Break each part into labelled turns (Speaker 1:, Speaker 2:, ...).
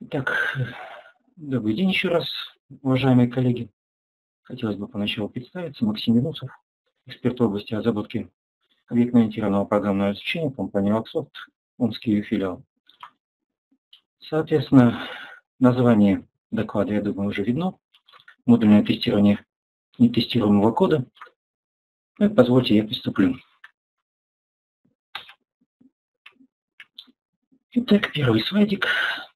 Speaker 1: Итак, добрый день еще раз, уважаемые коллеги. Хотелось бы поначалу представиться. Максим Янусов, эксперт в области разработки объектно-ориентированного программного обеспечения компании Rocksoft, Омский ее филиал. Соответственно, название доклада, я думаю, уже видно. Модульное тестирование нетестируемого кода. Ну, позвольте, я приступлю. Итак, первый слайдик.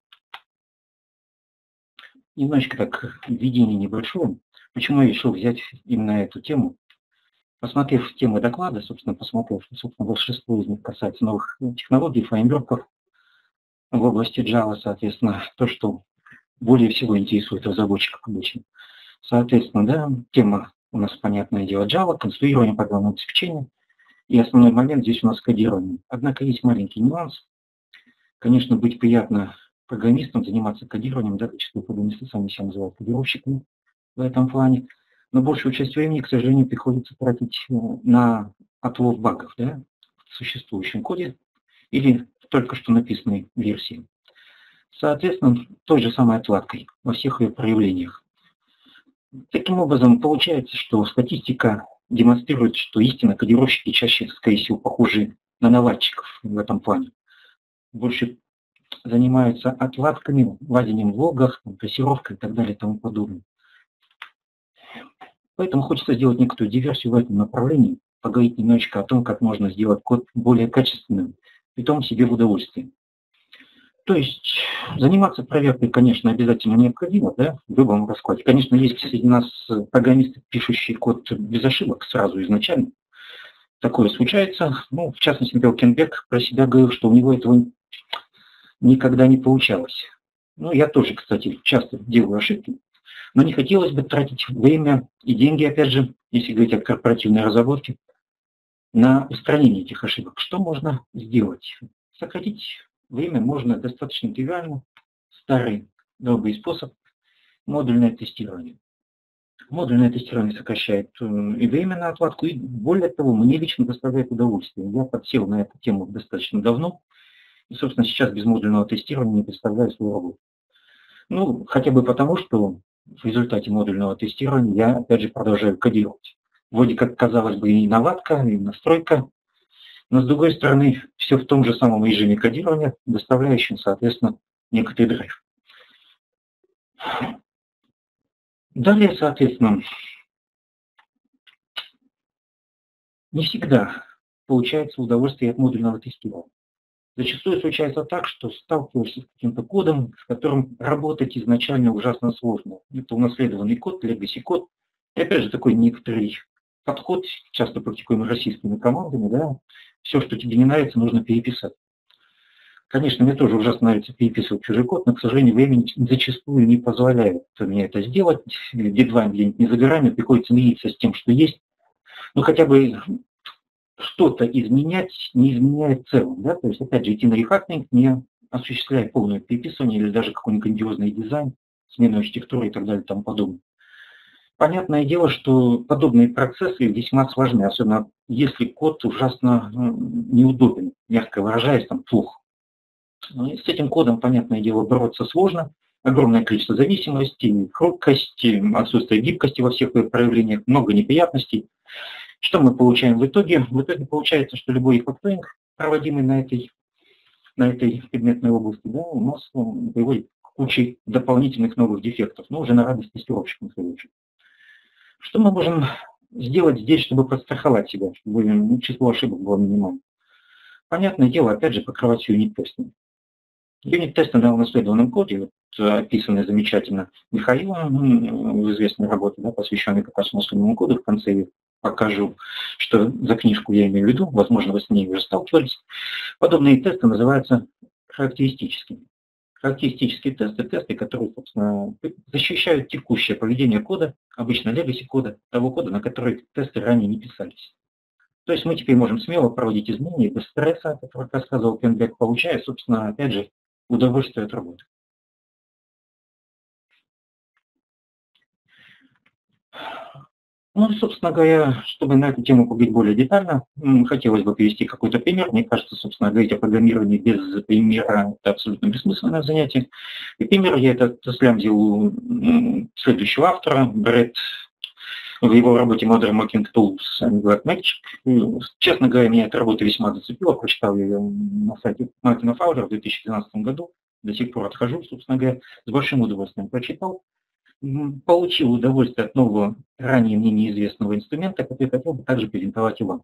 Speaker 1: Немножечко так введение небольшое. Почему я решил взять именно эту тему? Посмотрев темы доклада, собственно, посмотрев, что, большинство из них касается новых технологий, фреймворков в области Java, соответственно, то, что более всего интересует разработчиков обычно. Соответственно, да, тема у нас, понятное дело, Java, конструирование программного обеспечения. И основной момент здесь у нас кодирование. Однако есть маленький нюанс. Конечно, быть приятно программистам, заниматься кодированием, да, зачастую программисты сами себя называют кодировщиками в этом плане. Но большую часть времени, к сожалению, приходится тратить на отлов багов, да, в существующем коде или в только что написанной версии. Соответственно, той же самой отладкой во всех ее проявлениях. Таким образом, получается, что статистика демонстрирует, что истинно кодировщики чаще, скорее всего, похожи на наладчиков в этом плане. Больше занимаются отладками, вводением в логах, трассировкой и так далее и тому подобное. Поэтому хочется сделать некоторую диверсию в этом направлении, поговорить немножечко о том, как можно сделать код более качественным, при том себе в удовольствие. То есть заниматься проверкой, конечно, обязательно необходимо, да, в любом раскладе. Конечно, есть среди нас программисты, пишущие код без ошибок сразу изначально. Такое случается. Ну, в частности, Белкенбек про себя говорил, что у него этого никогда не получалось. Ну, я тоже, кстати, часто делаю ошибки. Но не хотелось бы тратить время и деньги, опять же, если говорить о корпоративной разработке, на устранение этих ошибок. Что можно сделать? Сократить время можно достаточно тривиально. Старый добрый способ – модульное тестирование. Модульное тестирование сокращает и время на отладку, и более того, мне лично доставляет удовольствие. Я подсел на эту тему достаточно давно, и, собственно, сейчас без модульного тестирования не представляю свою работу. Ну, хотя бы потому, что в результате модульного тестирования я, опять же, продолжаю кодировать. Вроде как, казалось бы, и наладка, и настройка, но, с другой стороны, все в том же самом режиме кодирования, доставляющем, соответственно, некоторый драйв. Далее, соответственно, не всегда получается удовольствие от модульного тестирования. Зачастую случается так, что сталкиваешься с каким-то кодом, с которым работать изначально ужасно сложно. Это унаследованный код, legacy код. И опять же такой некоторый подход, часто практикуемый российскими командами, да, все, что тебе не нравится, нужно переписать. Конечно, мне тоже ужасно нравится переписывать чужой код, но, к сожалению, времени зачастую не позволяет мне это сделать. Дедлайн где-нибудь не за горами, приходится мириться с тем, что есть. Ну, хотя бы что-то изменять, не изменяя в целом. Да? То есть, опять же, идти на рефакторинг, не осуществляя полное переписывание или даже какой-нибудь грандиозный дизайн, смену архитектуры и так далее и тому подобное. Понятное дело, что подобные процессы весьма сложны, особенно если код ужасно неудобен, мягко выражаясь, там плохо. Ну, с этим кодом, понятное дело, бороться сложно. Огромное количество зависимостей, хрупкости, отсутствие гибкости во всех их проявлениях, много неприятностей. Что мы получаем в итоге? В итоге получается, что любой рефакторинг, проводимый на этой предметной области, да, у нас приводит к куче дополнительных новых дефектов, но уже на радость тестировщикам, в свою очередь. Что мы можем сделать здесь, чтобы подстраховать себя, чтобы число ошибок было минимальным? Понятное дело, опять же, покрывать все юнит-тестами. Юнит-тесты на унаследованном коде, вот, описанные замечательно Михаилом в известной работе, да, посвященной как раз унаследованному коду, в конце я покажу, что за книжку я имею в виду, возможно, вы с ней уже сталкивались. Подобные тесты называются характеристическими. Характеристические тесты – тесты, которые, собственно, защищают текущее поведение кода, обычно legacy кода, того кода, на который тесты ранее не писались. То есть мы теперь можем смело проводить изменения без стресса, как рассказывал Кенбек, получая, собственно, опять же, удовольствие от работы. Ну, собственно говоря, чтобы на эту тему поговорить более детально, хотелось бы привести какой-то пример. Мне кажется, собственно, говорить о программировании без примера – это абсолютно бессмысленное занятие. И пример я этот слямзил у следующего автора, Брэд, в его работе Modern Mocking Tools and Black Magic. Честно говоря, меня эта работа весьма зацепила. Прочитал ее на сайте Мартина Фаулера в 2012 году. До сих пор отхожу, собственно говоря, с большим удовольствием прочитал. Получил удовольствие от нового, ранее мне неизвестного инструмента, который хотел бы также презентовать и вам.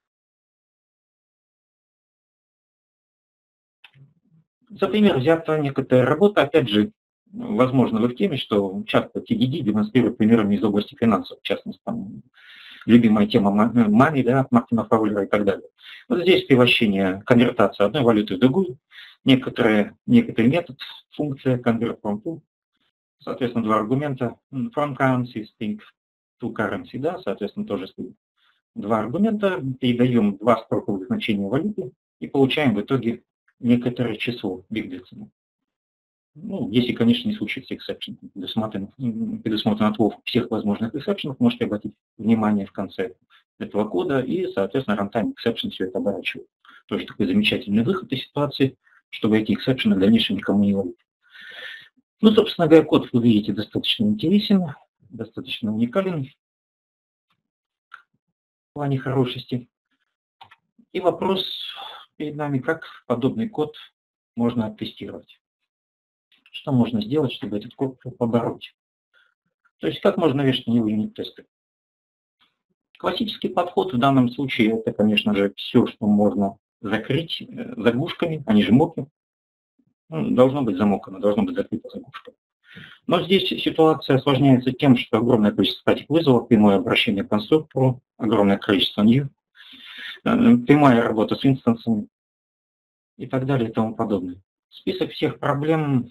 Speaker 1: За пример взята некоторая работа, опять же, возможно, вы в теме, что часто TDD демонстрирует примерами из области финансов, в частности, там, любимая тема Money, да, Мартина Фаулера и так далее. Вот здесь превращение, конвертация одной валюты в другую, некоторый метод, функция convert from to, соответственно, два аргумента, from currency, string to currency, да, соответственно, тоже стоит. Два аргумента, передаем два строковых значения валюты и получаем в итоге некоторое число бигдецимал. Ну, если, конечно, не случится эксепшн, предусмотрен отлов всех возможных эксепшенов, можете обратить внимание в конце этого кода, и, соответственно, runtime exception все это оборачивает. Тоже такой замечательный выход из ситуации, чтобы эти эксепшены в дальнейшем никому не ловить. Ну, собственно говоря, код, вы видите, достаточно интересен, достаточно уникален в плане хорошести. И вопрос перед нами, как подобный код можно оттестировать. Что можно сделать, чтобы этот код побороть? То есть как можно вешать на него юнит-тесты? Классический подход в данном случае это, конечно же, все, что можно закрыть заглушками, они же моки. Должно быть замокано, должно быть закрыто заглушкой. Но здесь ситуация осложняется тем, что огромное количество статик вызовов, прямое обращение к конструктору, огромное количество new, прямая работа с инстансами и так далее и тому подобное. Список всех проблем,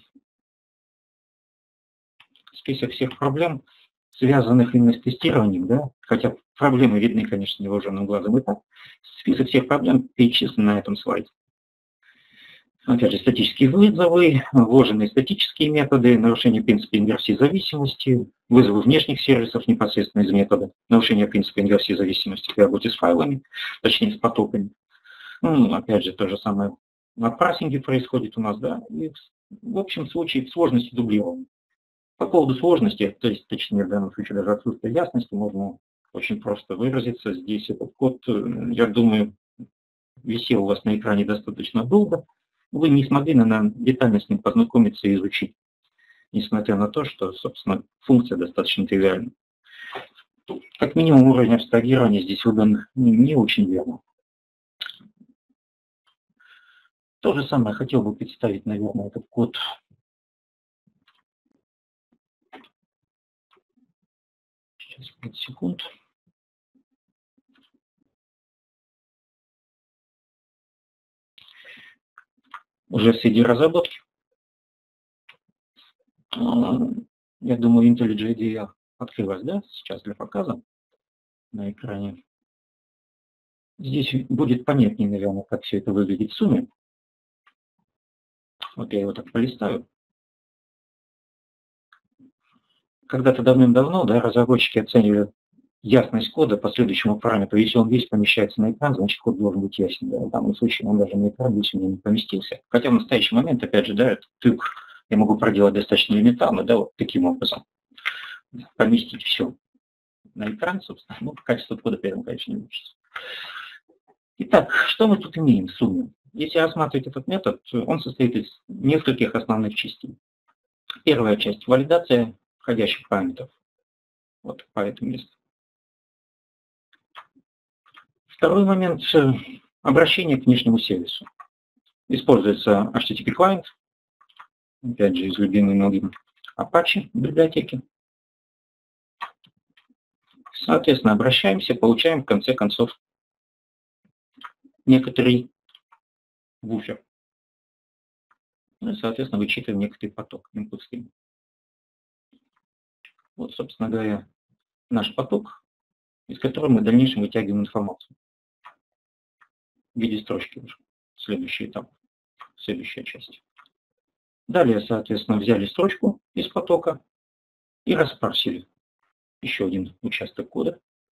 Speaker 1: связанных именно с тестированием, да, хотя проблемы видны, конечно, невооруженным глазом и так, список всех проблем перечислен на этом слайде. Опять же, статические вызовы, вложенные статические методы, нарушение принципа инверсии зависимости, вызовы внешних сервисов непосредственно из метода, нарушение принципа инверсии зависимости при работе с файлами, точнее с потоками. Опять же, то же самое на парсинге происходит у нас, да, и в общем случае сложности дублирования. По поводу сложности, то есть, точнее, в данном случае даже отсутствие ясности, можно очень просто выразиться. Здесь этот код, я думаю, висел у вас на экране достаточно долго. Вы не смогли, наверное, детально с ним познакомиться и изучить, несмотря на то, что, собственно, функция достаточно тривиальна. Как минимум уровень абстрагирования здесь выдан не очень верно. То же самое хотел бы представить, наверное, этот код. Сейчас, 5 секунд. Уже в среди разработки. Я думаю, IntelliJ IDEA открылась, да, сейчас для показа на экране. Здесь будет понятнее, наверное, как все это выглядит в сумме. Вот я его так полистаю. Когда-то давным-давно, да, разработчики оценивали ясность кода по следующему параметру. Если он весь помещается на экран, значит код должен быть ясен. Да. В данном случае он даже на экран весь у меня не поместился. Хотя в настоящий момент, опять же, да, этот трюк я могу проделать достаточно элементарно, да, вот таким образом. Поместить все на экран, собственно. Ну, качество кода при этом, конечно, не улучшится. Итак, что мы тут имеем в сумме? Если рассматривать этот метод, он состоит из нескольких основных частей. Первая часть – валидация входящих параметров. Вот по этому месту. Второй момент – обращение к внешнему сервису. Используется HTTP клиент, опять же, из любимой многим Apache библиотеки. Соответственно, обращаемся, получаем в конце концов некоторый буфер. Ну и, соответственно, вычитываем некоторый поток, input stream. Вот, собственно говоря, наш поток, из которого мы в дальнейшем вытягиваем информацию в виде строчки уже. Следующий этап, следующая часть. Далее, соответственно, взяли строчку из потока и распарсили еще один участок кода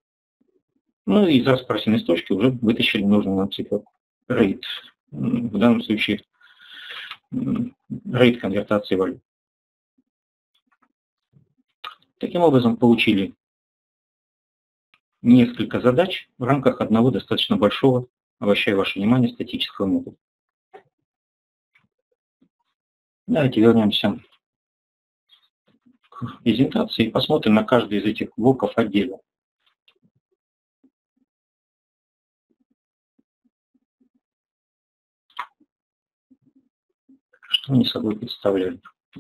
Speaker 1: Ну и из расспросенной точки уже вытащили нужную нам циферку. Рейд. В данном случае рейд конвертации валют. Таким образом, получили несколько задач в рамках одного достаточно большого, обращаю ваше внимание, статического метода. Давайте вернемся к презентации и посмотрим на каждый из этих блоков отдельно. Что они собой представляют?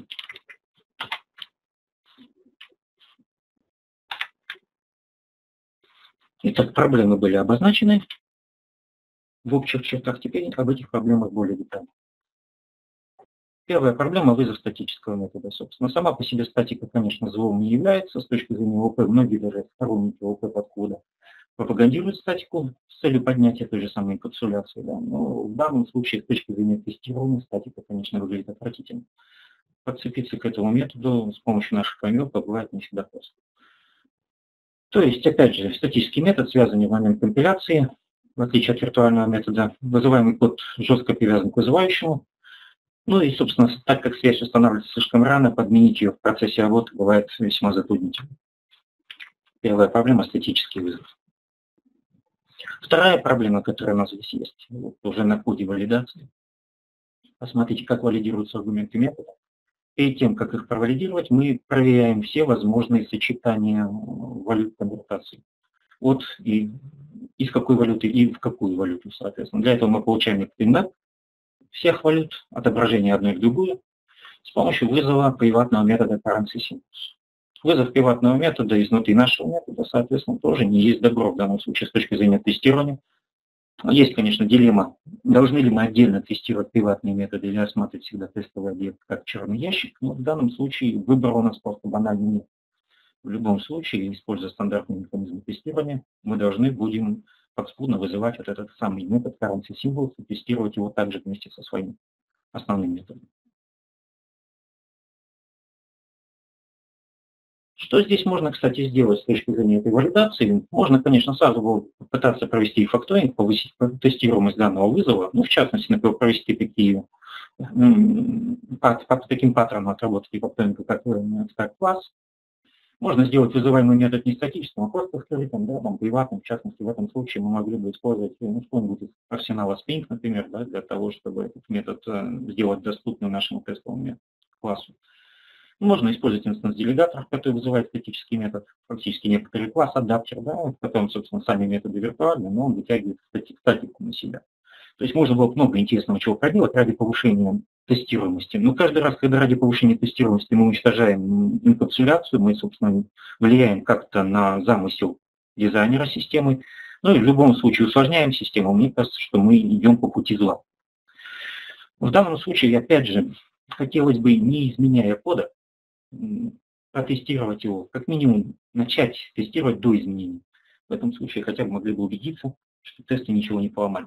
Speaker 1: Итак, проблемы были обозначены в общих чертах. Теперь об этих проблемах более детально. Первая проблема – вызов статического метода. Собственно, сама по себе статика, конечно, злом не является. С точки зрения ОП, многие даже сторонники ОП подхода пропагандируют статику с целью поднятия той же самой инкапсуляции. Да. Но в данном случае, с точки зрения тестирования, статика, конечно, выглядит отвратительно. Подцепиться к этому методу с помощью наших фреймворков бывает не всегда просто. То есть, опять же, статический метод, связанный в момент компиляции, в отличие от виртуального метода, вызываемый код жестко привязан к вызывающему. Ну и, собственно, так как связь устанавливается слишком рано, подменить ее в процессе работы бывает весьма затруднительно. Первая проблема – статический вызов. Вторая проблема, которая у нас здесь есть, уже на коде валидации. Посмотрите, как валидируются аргументы метода. Перед тем, как их провалидировать, мы проверяем все возможные сочетания валют конвертации. От и из какой валюты и в какую валюту, соответственно. Для этого мы получаем некоторый мэп всех валют, отображение одной в другую, с помощью вызова приватного метода currency-sync. Вызов приватного метода изнутри нашего метода, соответственно, тоже не есть добро в данном случае с точки зрения тестирования. Есть, конечно, дилемма, должны ли мы отдельно тестировать приватные методы или рассматривать всегда тестовый объект как черный ящик, но в данном случае выбора у нас просто банально нет. В любом случае, используя стандартный механизм тестирования, мы должны будем подспудно вызывать вот этот самый метод currency symbols и тестировать его также вместе со своим основным методом. Что здесь можно, кстати, сделать с точки зрения этой валидации? Можно, конечно, сразу попытаться провести факторинг, повысить тестируемость данного вызова, ну, в частности, например, провести такие, таким паттерном отработки факторинга, как стart-класс. Можно сделать вызываемый метод не статическим, а просто скрытым, да, там, приватным. В частности, в этом случае мы могли бы использовать что-нибудь из арсенала Spring, например, да, для того, чтобы этот метод сделать доступным нашему тестовому классу. Можно использовать инстанс-делегатор, который вызывает статический метод, фактически некоторый класс-адаптер, да, в котором, собственно, сами методы виртуальны, но он вытягивает статику на себя. То есть можно было много интересного чего проделать ради повышения тестируемости. Но каждый раз, когда ради повышения тестируемости мы уничтожаем инкапсуляцию, мы, собственно, влияем как-то на замысел дизайнера системы, ну и в любом случае усложняем систему, мне кажется, что мы идем по пути зла. В данном случае, опять же, хотелось бы, не изменяя кода, протестировать его, как минимум начать тестировать до изменений. В этом случае хотя бы могли бы убедиться, что тесты ничего не поломали.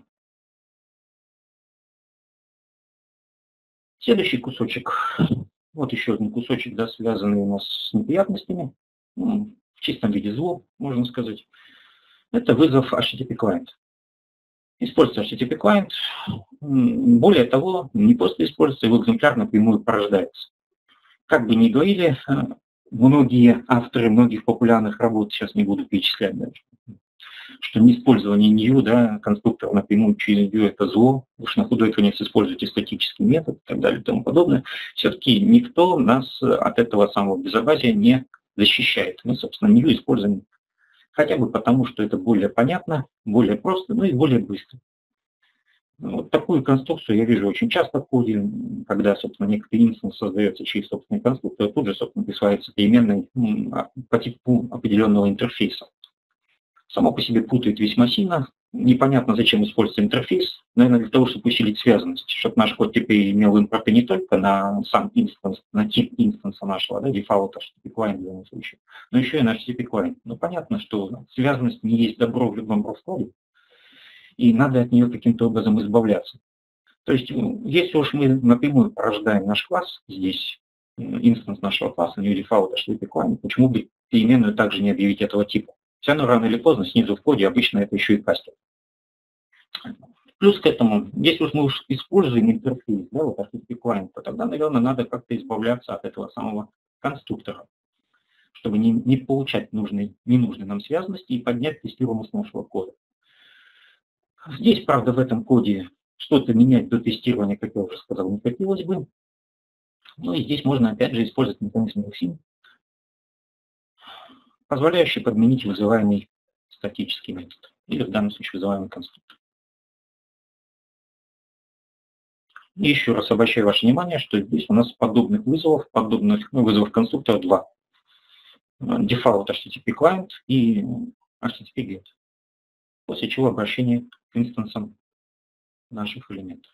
Speaker 1: Следующий кусочек, вот еще один кусочек, да, связанный у нас с неприятностями, в чистом виде зло, можно сказать. Это вызов HTTP client. Используется HTTP client, более того, не просто используется, его экземпляр напрямую порождается. Как бы ни говорили, многие авторы многих популярных работ, сейчас не буду перечислять даже, что не использование new, да, конструктора напрямую через new это зло, уж на худой конец используйте статический метод и так далее и тому подобное. Все-таки никто нас от этого самого безобразия не защищает. Мы, собственно, new используем хотя бы потому, что это более понятно, более просто, ну и более быстро. Вот такую конструкцию я вижу очень часто в коде, когда, собственно, некоторый инстанс создается через собственный конструктор, тут же, собственно, присваивается переменной по типу определенного интерфейса. Само по себе путает весьма сильно. Непонятно, зачем используется интерфейс. Наверное, для того, чтобы усилить связанность, чтобы наш код теперь имел импорты не только на сам инстанс, на тип инстанса нашего, да, дефолта HTTP client в данном случае, но еще и на HTTP client. Но понятно, что связанность не есть добро в любом раскладе, и надо от нее каким-то образом избавляться. То есть, если уж мы напрямую порождаем наш класс, здесь инстанс нашего класса, new default HTTP client, почему бы переменную также не объявить этого типа? Все равно рано или поздно снизу в коде обычно это еще и кастер. Плюс к этому, если уж мы используем интерфейс, да, вот HTTP client, то тогда, наверное, надо как-то избавляться от этого самого конструктора, чтобы не получать ненужной нам связности и поднять тестируемость нашего кода. Здесь, правда, в этом коде что-то менять до тестирования, как я уже сказал, не хотелось бы. Ну и здесь можно опять же использовать механизм LSIM, позволяющий подменить вызываемый статический метод, или в данном случае вызываемый конструктор. И еще раз обращаю ваше внимание, что здесь у нас подобных вызовов конструктора два. Default HTTP client и HTTP GET. После чего обращение к инстансам наших элементов.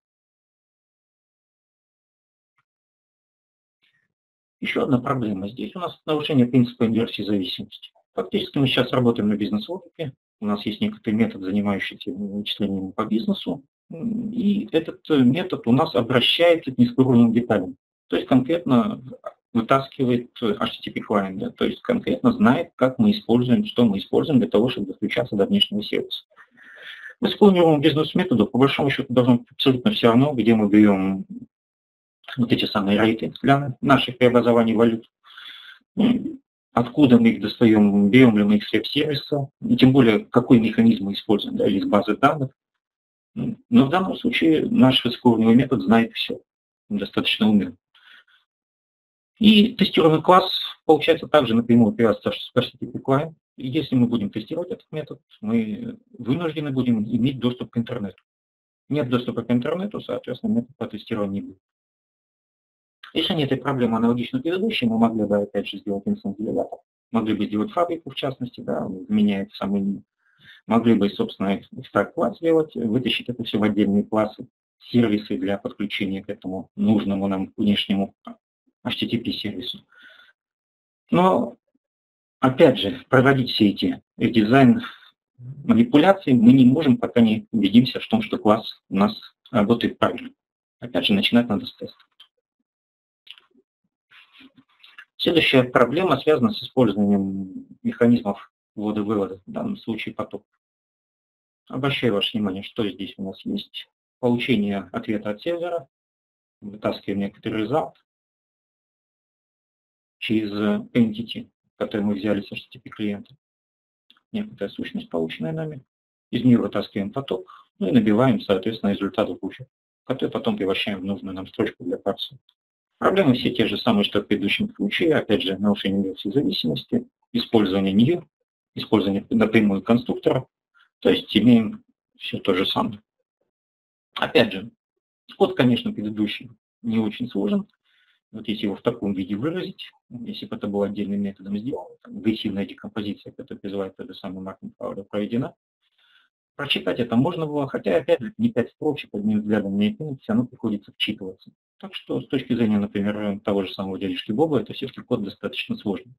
Speaker 1: Еще одна проблема. Здесь у нас нарушение принципа инверсии зависимости. Фактически мы сейчас работаем на бизнес-логике. У нас есть некоторый метод, занимающийся вычислением по бизнесу. И этот метод у нас обращается к низкоуровневым деталям. То есть конкретно вытаскивает HTTP client, да, то есть конкретно знает, как мы используем, что мы используем для того, чтобы достучаться до внешнего сервиса. В исполненном бизнес-методу, по большому счету, должно быть абсолютно все равно, где мы берем вот эти самые рейты для наших преобразований валют. Откуда мы их достаем, берем ли мы их с веб-сервиса, и тем более, какой механизм мы используем, да, или из базы данных. Но в данном случае наш высокоуровневый метод знает все, достаточно умен. И тестируемый класс, получается, также напрямую привязывается к HTTP client. И если мы будем тестировать этот метод, мы вынуждены будем иметь доступ к интернету. Нет доступа к интернету, соответственно, метод по тестированию не будет. Решение этой проблемы аналогично предыдущей, мы могли бы опять же сделать инстанс-делегатор. Могли бы сделать фабрику, в частности, да, меняет самый. Могли бы, собственно, экстракт-класс сделать, вытащить это все в отдельные классы, сервисы для подключения к этому нужному нам внешнему HTTP-сервису. Но, опять же, проводить все эти дизайн-манипуляции мы не можем, пока не убедимся в том, что класс у нас работает правильно. Опять же, начинать надо с теста. Следующая проблема связана с использованием механизмов ввода-вывода, в данном случае поток. Обращаю ваше внимание, что здесь у нас есть. Получение ответа от сервера, вытаскиваем некоторый result через entity, который мы взяли с HTTP клиента. Некоторая сущность, полученная нами. Из нее вытаскиваем поток, ну и набиваем, соответственно, результат в буфер, который потом превращаем в нужную нам строчку для парса. Проблемы все те же самые, что в предыдущем случае. Опять же, нарушение инверсии зависимости, использование new, использование напрямую конструктора. То есть имеем все то же самое. Опять же, код, конечно, предыдущий не очень сложен. Вот если его в таком виде выразить, если бы это было отдельным методом сделано, агрессивная декомпозиция, которая призывает тот же самый marking power, проведена, прочитать это можно было, хотя, опять же, не 5 строчек, одним взглядом не оценить, все равно приходится вчитываться. Так что с точки зрения, например, того же самого дядюшки Боба, это все-таки код достаточно сложный.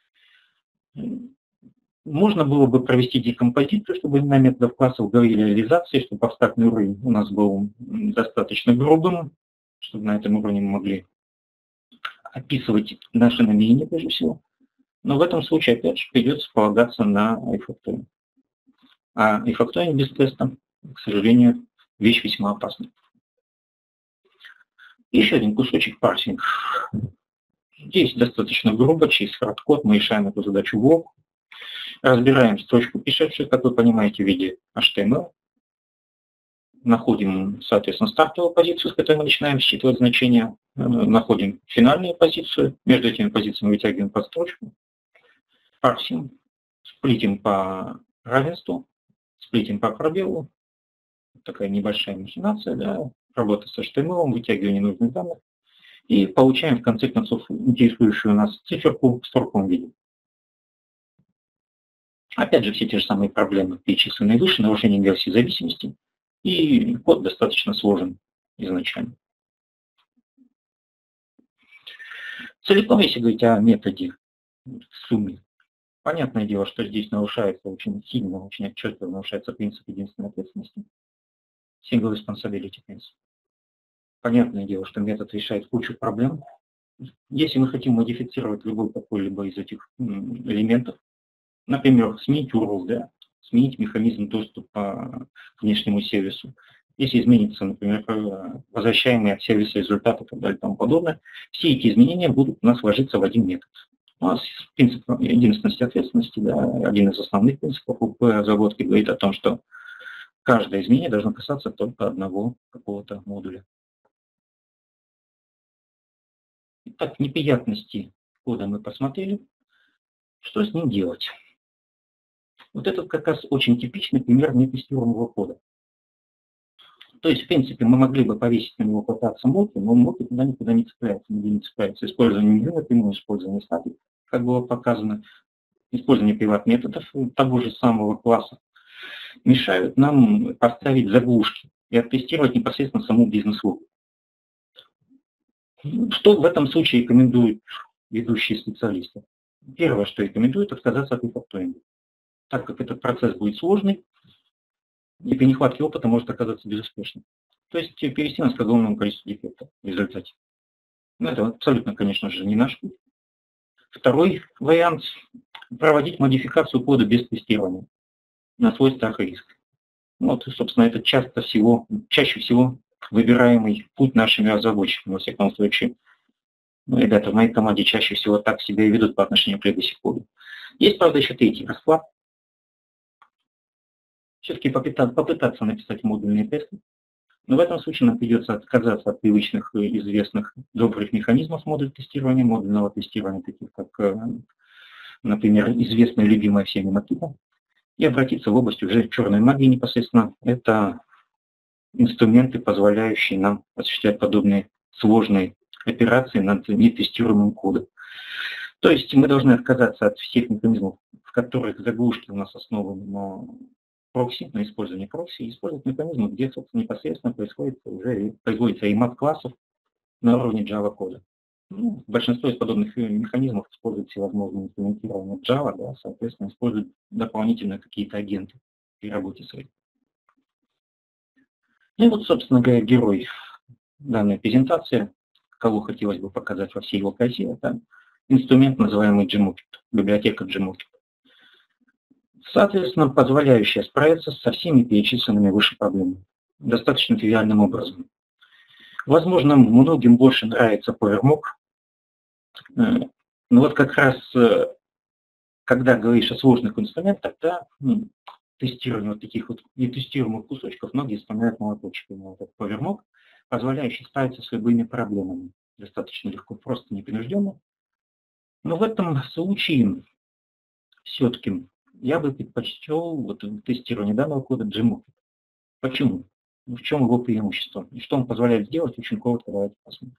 Speaker 1: Можно было бы провести декомпозицию, чтобы на методов классов говорили реализации, чтобы абстрактный уровень у нас был достаточно грубым, чтобы на этом уровне мы могли описывать наши намерения прежде всего. Но в этом случае, опять же, придется полагаться на refactoring. А refactoring без теста, к сожалению, вещь весьма опасная. Еще один кусочек парсинг. Здесь достаточно грубо, через хардкод мы решаем эту задачу в блок. Разбираем строчку пришедшую, как вы понимаете, в виде HTML. Находим, соответственно, стартовую позицию, с которой мы начинаем считывать значения. Находим финальную позицию. Между этими позициями вытягиваем подстрочку. Парсим. Сплитим по равенству. Сплитим по пробелу. Такая небольшая махинация, да. Работа с HTML, вытягивание нужных данных. И получаем, в конце концов, интересующую нас циферку в строковом виде. Опять же, все те же самые проблемы, перечисленные выше, нарушение инверсии зависимости. И код достаточно сложен изначально. Целиком, если говорить о методе в сумме, понятное дело, что здесь нарушается очень сильно, очень отчетливо нарушается принцип единственной ответственности. Single responsibility principle. Понятное дело, что метод решает кучу проблем. Если мы хотим модифицировать любой какой-либо из этих элементов, Например, сменить URL, да, сменить механизм доступа к внешнему сервису. Если изменится, например, возвращаемые от сервиса результаты и так далее и тому подобное, все эти изменения будут у нас ложиться в один метод. У нас принцип единственности ответственности, да, один из основных принципов УП разработки говорит о том, что каждое изменение должно касаться только одного какого-то модуля. Итак, неприятности кода мы посмотрели. Что с ним делать? Вот это как раз очень типичный пример нетестируемого кода. То есть, в принципе, мы могли бы повесить на него пытаться моки, но моки туда никуда не цепляются, нигде не цепляются. Использование new напрямую, использование статик, как было показано, использование приват-методов того же самого класса мешают нам поставить заглушки и оттестировать непосредственно саму бизнес-логику. Что в этом случае рекомендуют ведущие специалисты? Первое, что рекомендуют, отказаться от рефакторинга, так как этот процесс будет сложный, и при нехватке опыта может оказаться безуспешным. То есть перевести нас к огромному количеству дефектов в результате. Ну, это абсолютно, конечно же, не наш путь. Второй вариант – проводить модификацию кода без тестирования на свой страх и риск. Вот, собственно, это чаще всего выбираемый путь нашими разработчиками, во всяком случае. Ну, ребята в моей команде чаще всего так себя и ведут по отношению к legacy коду. Есть, правда, еще третий расклад. Все-таки попытаться написать модульные тесты. Но в этом случае нам придется отказаться от привычных и известных добрых механизмов модульного тестирования, таких как, например, известная любимая всеми Makito, и обратиться в область уже черной магии непосредственно. Это инструменты, позволяющие нам осуществлять подобные сложные операции над нетестируемым кодом. То есть мы должны отказаться от всех механизмов, в которых заглушки у нас основаны на прокси, на использовании прокси, и использовать механизмы, где, собственно, непосредственно производится ремап классов на уровне Java кода. Ну, большинство из подобных механизмов используют всевозможные инструментирования Java, да, соответственно, используют дополнительно какие-то агенты при работе своей. Ну и вот, собственно говоря, герой данной презентации, кого хотелось бы показать во всей его красе, это инструмент, называемый Gmocket, библиотека Gmocket. Соответственно, позволяющая справиться со всеми перечисленными выше проблемами достаточно тривиальным образом. Возможно, многим больше нравится PowerMock, но вот как раз, когда говоришь о сложных инструментах, да, тестирование вот таких вот нетестируемых кусочков, многие вспоминают молоточек, вот этот PowerMock, позволяющий справиться с любыми проблемами достаточно легко, просто непринужденно. Но в этом случае все-таки я бы предпочел вот тестирование данного кода Gmocket. Почему? В чем его преимущество? И что он позволяет сделать? Очень коротко давайте посмотрим.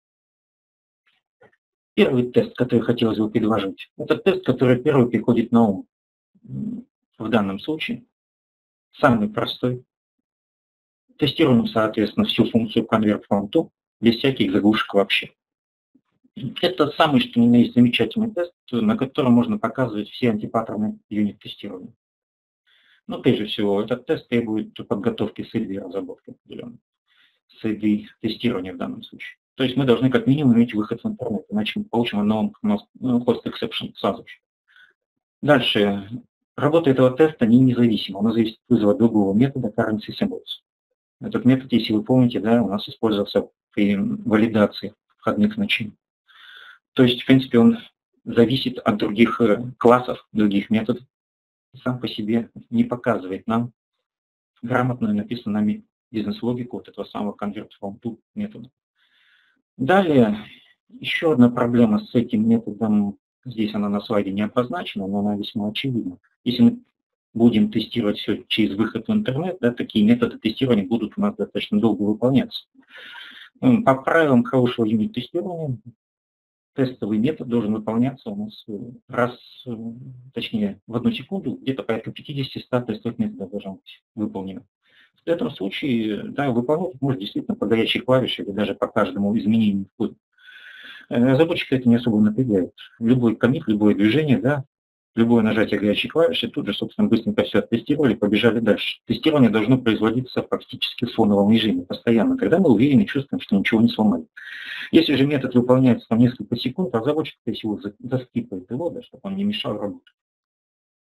Speaker 1: Первый тест, который хотелось бы предложить, это тест, который первый приходит на ум. В данном случае самый простой. Тестируем, соответственно, всю функцию convert from to без всяких заглушек вообще. Это самый, что ни на есть, замечательный тест, на котором можно показывать все антипаттерны юнит-тестирования. Но прежде всего, этот тест требует подготовки среды разработки определенной, среды тестирования в данном случае. То есть мы должны как минимум иметь выход в интернет, иначе мы получим host exception сразу же. Дальше. Работа этого теста независима, она зависит от вызова другого метода currency symbols. Этот метод, если вы помните, да, у нас использовался при валидации входных значений. То есть, в принципе, он зависит от других классов, других методов. Сам по себе не показывает нам грамотно написанную нами бизнес-логику вот этого самого convert from to метода. Далее, еще одна проблема с этим методом, здесь она на слайде не обозначена, но она весьма очевидна. Если мы будем тестировать все через выход в интернет, да, такие методы тестирования будут у нас достаточно долго выполняться. По правилам хорошего юнит-тестирования, тестовый метод должен выполняться у нас точнее, в 1 секунду, где-то порядка 50-100 тестовых методов должно быть выполнено. В этом случае, да, выполнять можно действительно по горячей клавише или даже по каждому изменению в коде. Разработчика это не особо напрягает. Любой коммит, любое движение, да, любое нажатие горячей клавиши, тут же, собственно, быстренько все оттестировали, побежали дальше. Тестирование должно производиться практически в фоновом режиме, постоянно, когда мы уверены и чувствуем, что ничего не сломали. Если же метод выполняется там несколько секунд, разработчик, скорее всего, заскипает его, да, чтобы он не мешал работать.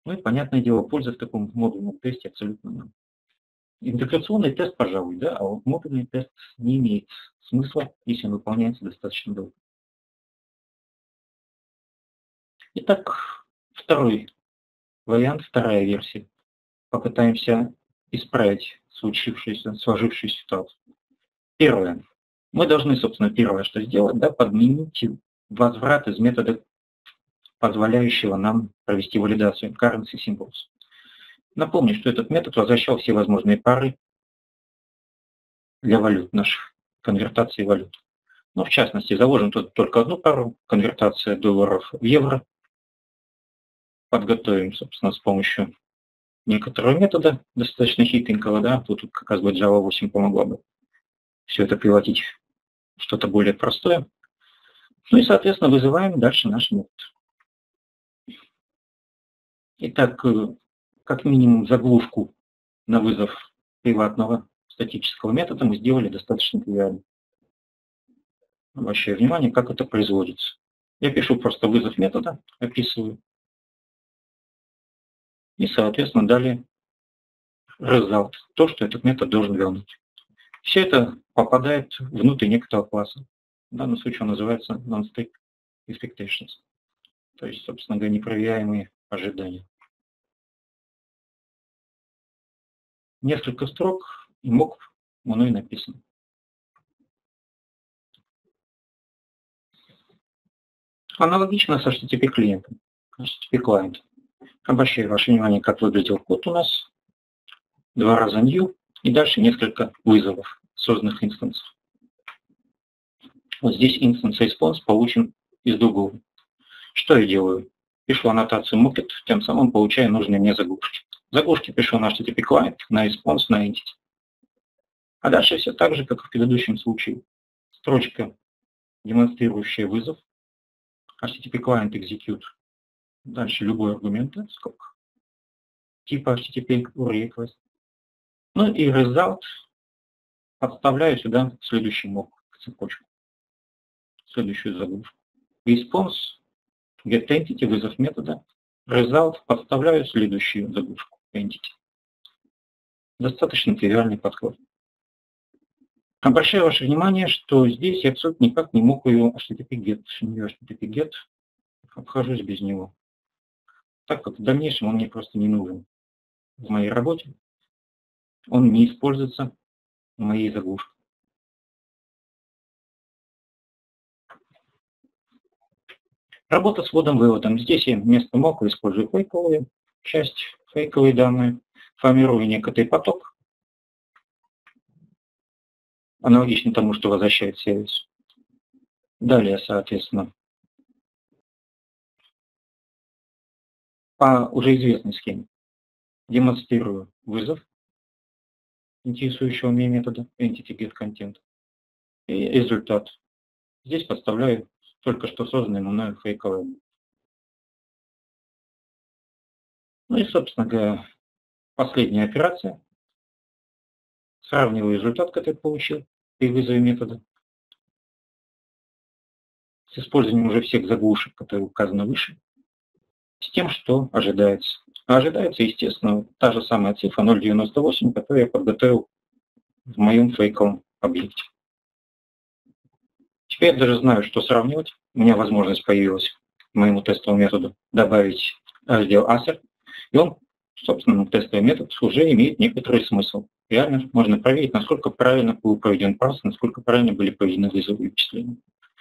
Speaker 1: Ну и, понятное дело, пользы в таком модульном тесте абсолютно нет. Интеграционный тест, пожалуй, да, а вот модульный тест не имеет смысла, если он выполняется достаточно долго. Итак, второй вариант, вторая версия. Попытаемся исправить сложившуюся ситуацию. Первое. Мы должны, собственно, первое, что сделать, да, подменить возврат из метода, позволяющего нам провести валидацию currency symbols. Напомню, что этот метод возвращал все возможные пары для валют наших, конвертации валют. Но в частности, заложим тут только одну пару, конвертация долларов в евро. Подготовим, собственно, с помощью некоторого метода, достаточно хитренького, да, тут как раз бы Java 8 помогла бы все это превратить в что-то более простое. Ну и, соответственно, вызываем дальше наш метод. Итак, как минимум заглушку на вызов приватного статического метода мы сделали достаточно тривиально. Обращаю внимание, как это производится. Я пишу просто вызов метода, описываю. И, соответственно, далее result, то, что этот метод должен вернуть. Все это попадает внутрь некоторого класса. В данном случае он называется non-state expectations. То есть, собственно говоря, непроверяемые ожидания. Несколько строк и мог мной написан. Аналогично с HTTP клиентом, HTTP client. Обращаю ваше внимание, как выглядел код у нас. 2 раза new и дальше несколько вызовов созданных инстансов. Вот здесь instance response получен из другого. Что я делаю? Пишу аннотацию mocket, тем самым получаю нужные мне заглушки. Заглушки пишу на HTTP client, на response, на entity. А дальше все так же, как и в предыдущем случае. Строчка, демонстрирующая вызов. HTTP client execute. Дальше любой аргумент, сколько. Типа HTTP request. Ну и result подставляю сюда следующий mock, цепочку. Следующую заглушку. Response, get entity, вызов метода. Result подставляю следующую заглушку, entity. Достаточно тривиальный подход. Обращаю ваше внимание, что здесь я абсолютно никак не мог ее HTTP get. HTTP get, обхожусь без него. Так как в дальнейшем он мне просто не нужен в моей работе. Он не используется в моей заглушке. Работа с вводом-выводом. Здесь я вместо мока использую фейковую часть, фейковые данные, формирую некоторый поток, аналогично тому, что возвращает сервис. Далее, соответственно, по уже известной схеме демонстрирую вызов интересующего меня метода entity-get-content и результат. Здесь подставляю только что созданный мною фейковый. Ну и, собственно говоря, последняя операция. Сравниваю результат, который получил при вызове метода, с использованием уже всех заглушек, которые указаны выше, с тем, что ожидается. А ожидается, естественно, та же самая цифра 0,98, которую я подготовил в моем фейковом объекте. Теперь я даже знаю, что сравнивать. У меня возможность появилась к моему тестовому методу добавить раздел assert, и он, собственно, тестовый метод уже имеет некоторый смысл. Реально можно проверить, насколько правильно был проведен парс, насколько правильно были проведены вызовы и вычисления.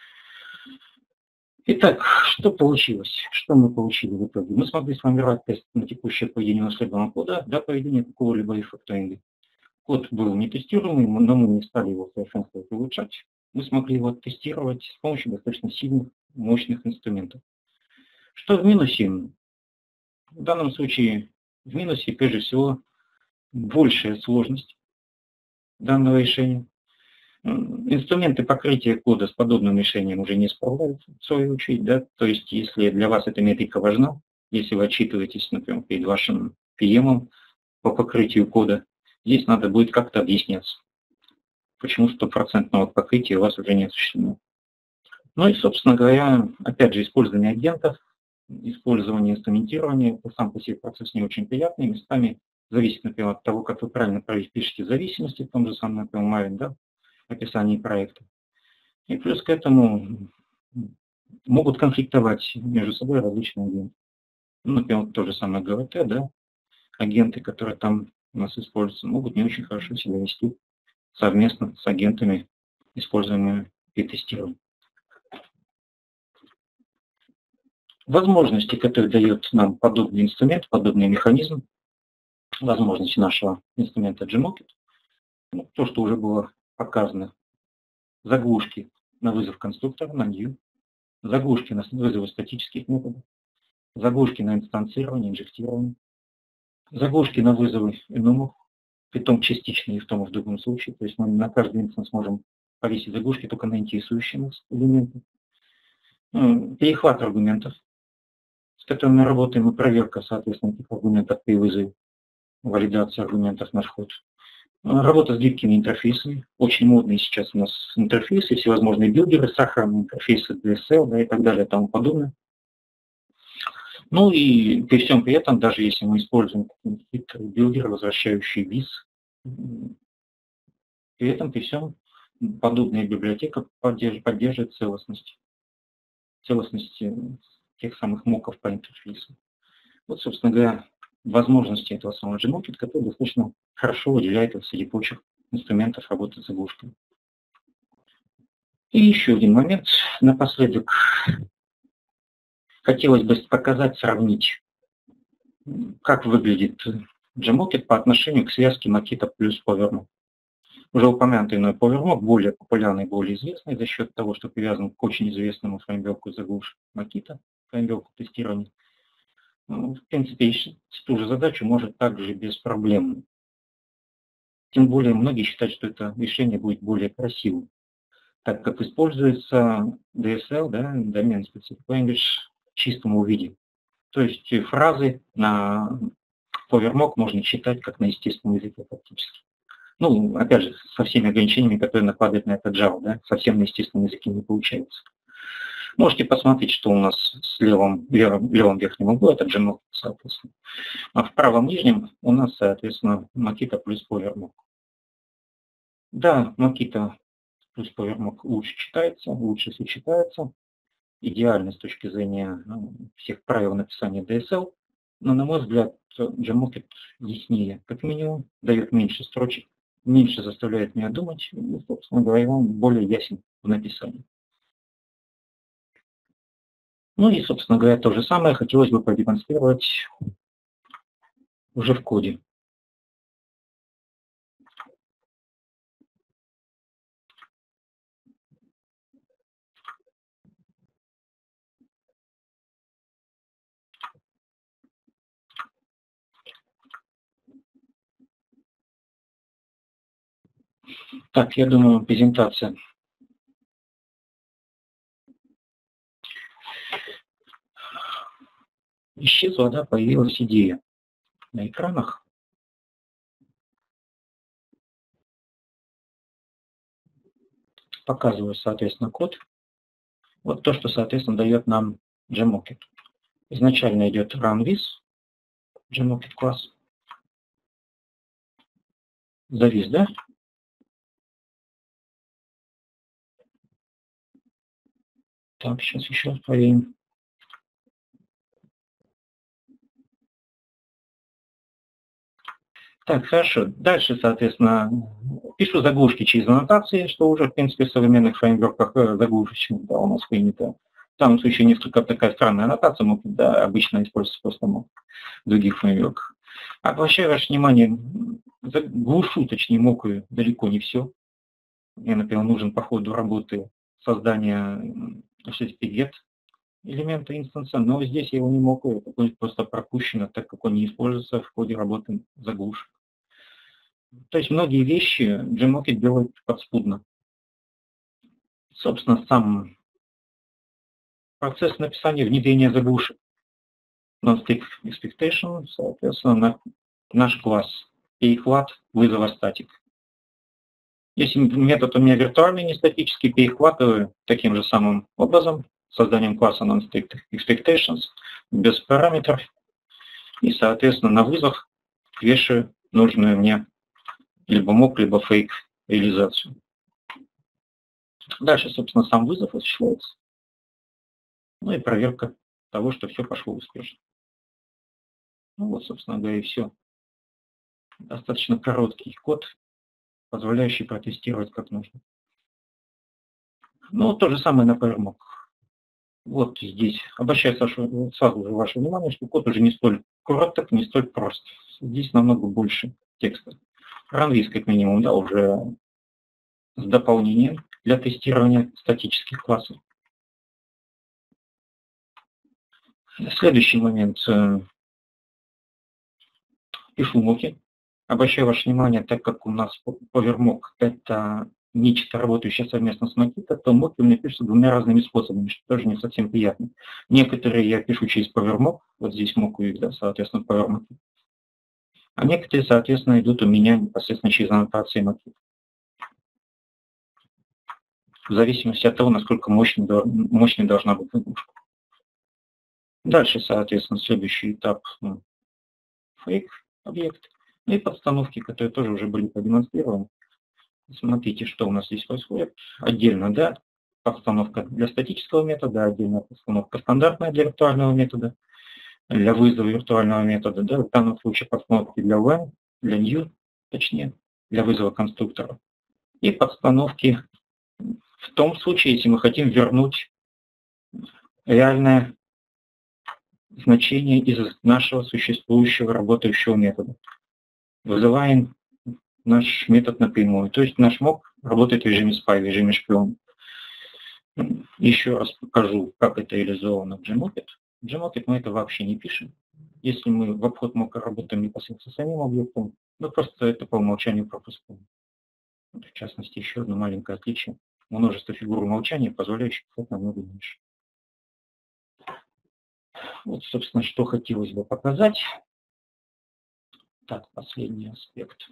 Speaker 1: Итак, что получилось? Что мы получили в итоге? Мы смогли сформировать тест на текущее поведение унаследованного кода для проведения какого-либо рефакторинга. Код был нетестируемый, но мы не стали его совершенствовать и улучшать. Мы смогли его тестировать с помощью достаточно сильных, мощных инструментов. Что в минусе? В данном случае в минусе, прежде всего, большая сложность данного решения. Инструменты покрытия кода с подобным решением уже не справляются, в свою очередь. Да? То есть, если для вас эта метрика важна, если вы отчитываетесь, например, перед вашим PM по покрытию кода, здесь надо будет как-то объясняться, почему 100% покрытия у вас уже не осуществлено. Ну и, собственно говоря, опять же, использование агентов использования инструментирования. Сам по себе процесс не очень приятный. Местами зависит, например, от того, как вы правильно пишете зависимости, в том же самом, например, Maven, да, описании проекта. И плюс к этому могут конфликтовать между собой различные агенты. Ну, например, то же самое ГВТ, да, агенты, которые там у нас используются, могут не очень хорошо себя вести совместно с агентами, используемыми при тестировании. Возможности, которые дает нам подобный инструмент, подобный механизм, возможности нашего инструмента Gmocket, ну, то, что уже было показано, заглушки на вызов конструктора, на new, заглушки на вызовы статических методов, заглушки на инстанцирование, инжектирование, заглушки на вызовы enum, притом частичные в том и в другом случае, то есть мы на каждый инстанс можем повесить заглушки только на интересующие нас элементы. Перехват аргументов, с которыми мы работаем, и проверка, соответственно, этих аргументов при вызове, валидация аргументов на вход. Работа с гибкими интерфейсами. Очень модные сейчас у нас интерфейсы, всевозможные билдеры, сахарные интерфейсы DSL, да, и так далее, и тому подобное. Ну и при всем при этом, даже если мы используем хитрый билдер, возвращающий виз, при этом, при всем, подобная библиотека поддерживает целостность тех самых моков по интерфейсу. Вот, собственно говоря, возможности этого самого Gmocket, который достаточно хорошо выделяет среди прочих инструментов работы с заглушками. И еще один момент напоследок. Хотелось бы показать, сравнить, как выглядит Gmocket по отношению к связке Makita плюс PowerMock. Уже упомянутый мной PowerMock более популярный, более известный за счет того, что привязан к очень известному фреймворку заглушек Makita, фреймворку тестирования. В принципе, ту же задачу может также без проблем. Тем более многие считают, что это решение будет более красивым, так как используется DSL, да, Domain Specific Language, в чистом виде. То есть фразы на PowerMock можно читать как на естественном языке фактически. Ну, опять же, со всеми ограничениями, которые накладывает на это Java, да, совсем на естественном языке не получается. Можете посмотреть, что у нас с левом верхнем углу, это Gmocket, соответственно. А в правом нижнем у нас, соответственно, Makita плюс PowerMock. Да, Makita плюс PowerMock лучше читается, лучше сочетается, идеально с точки зрения всех правил написания DSL, но, на мой взгляд, Gmocket яснее, как минимум, дает меньше строчек, меньше заставляет меня думать, и, собственно говоря, он более ясен в написании. Ну и, собственно говоря, то же самое хотелось бы продемонстрировать уже в коде. Так, я думаю, презентация. Исчезла, да, появилась идея на экранах. Показываю, соответственно, код. Вот то, что, соответственно, дает нам Gmocket. Изначально идет run with Gmocket класс. Завис, да? Так, сейчас еще раз проверим. Так, хорошо. Дальше, соответственно, пишу заглушки через аннотации, что уже, в принципе, в современных фреймворках заглушечных, да, у нас принято. В данном случае несколько такая странная аннотация, но да, обычно используется просто в других фреймворках. Обращаю ваше внимание, глушу, точнее, мокаю далеко не все. Мне, например, нужен по ходу работы создания HTTP-GET элемента инстанса, но здесь я его не мокаю, это будет просто пропущено, так как он не используется в ходе работы заглушек. То есть многие вещи Gmocket делает подспудно. Собственно, сам процесс написания внедрения заглушек. Non-stick expectation, соответственно, наш класс. Перехват вызова статик. Если метод у меня виртуальный, не статический, перехватываю таким же самым образом, созданием класса non-expectations без параметров. И, соответственно, на вызов вешаю нужную мне либо mock, либо fake реализацию. Дальше, собственно, сам вызов осуществляется. Ну и проверка того, что все пошло успешно. Ну вот, собственно говоря, и все. Достаточно короткий код, позволяющий протестировать как нужно. Ну, то же самое на PowerMock. Вот здесь обращаю сразу же ваше внимание, что код уже не столь короток, не столь прост. Здесь намного больше текста. Runwise, как минимум, да, уже с дополнением для тестирования статических классов. Следующий момент. Пишу моки. Обращаю ваше внимание, так как у нас PowerMock это нечто, работающее совместно с Makito, то моки у меня пишутся двумя разными способами, что тоже не совсем приятно. Некоторые я пишу через PowerMock, вот здесь mock, да, соответственно, PowerMock. А некоторые, соответственно, идут у меня непосредственно через аннотации Makito. В зависимости от того, насколько мощной должна быть заглушка. Дальше, соответственно, следующий этап fake объект и подстановки, которые тоже уже были продемонстрированы. Смотрите, что у нас здесь происходит. Отдельно, да, подстановка для статического метода, отдельная подстановка стандартная для виртуального метода, для вызова виртуального метода, да, в данном случае подстановки для when, для new, точнее, для вызова конструктора. И подстановки в том случае, если мы хотим вернуть реальное значение из нашего существующего работающего метода. Вызываем наш метод напрямую. То есть наш mock работает в режиме spy, в режиме шпион. Еще раз покажу, как это реализовано в Gmocket. В Gmocket мы это вообще не пишем. Если мы в обход мока работаем непосредственно с самим объектом, ну просто это по умолчанию пропускаем. В частности, еще одно маленькое отличие. Множество фигур умолчания, позволяющих писать намного меньше. Вот, собственно, что хотелось бы показать. Так, последний аспект.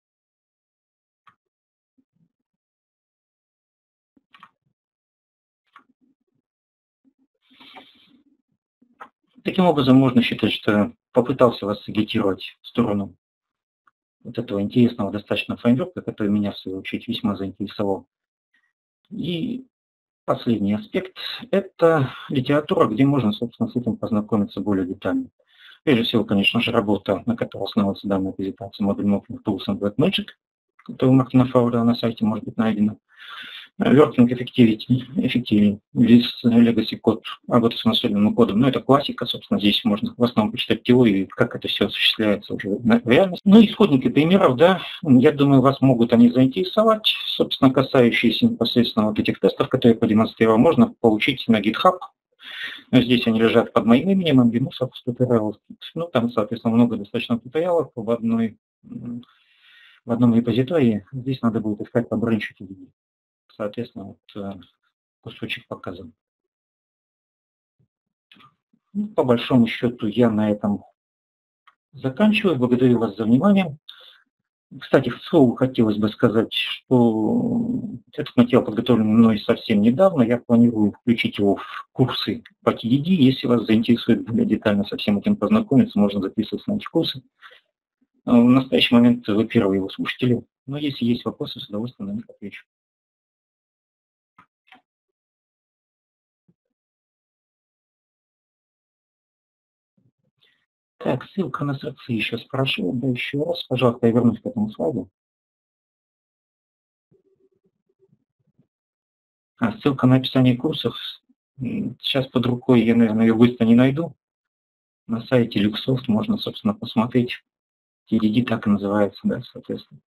Speaker 1: Таким образом, можно считать, что попытался вас агитировать в сторону вот этого интересного достаточно фреймворка, который меня, в свою очередь, весьма заинтересовал. И последний аспект – это литература, где можно, собственно, с этим познакомиться более детально. Прежде всего, конечно же, работа, на которой основывается данная презентация, модуль Mocking Tools and Blackmagic, который у Мартина Фаулера на сайте может быть найдено. Working Effectively, Legacy код, работа с наследственным кодом. Ну, это классика, собственно, здесь можно в основном почитать теорию, как это все осуществляется уже в реальности. Ну, исходники примеров, да, я думаю, вас могут они заинтересовать, собственно, касающиеся непосредственно вот этих тестов, которые я продемонстрировал, можно получить на GitHub. Здесь они лежат под моим именем, Ambinusов туториалов. Ну, там, соответственно, много достаточно туториалов в одном репозитории. Здесь надо будет искать по бренчу TDD. Соответственно, вот кусочек показан. Ну, по большому счету я на этом заканчиваю. Благодарю вас за внимание. Кстати, в слову хотелось бы сказать, что этот материал подготовлен мной совсем недавно. Я планирую включить его в курсы по TDD. Если вас заинтересует более детально со всем этим познакомиться, можно записываться на эти курсы. В настоящий момент вы первые его слушатели. Но если есть вопросы, с удовольствием на них отвечу. Так, ссылка на сорцы еще спрашиваю, да еще раз, пожалуйста, я вернусь к этому слайду. Ссылка на описание курсов. Сейчас под рукой я, наверное, ее быстро не найду. На сайте Luxoft можно, собственно, посмотреть. TDD так и называется, да, соответственно.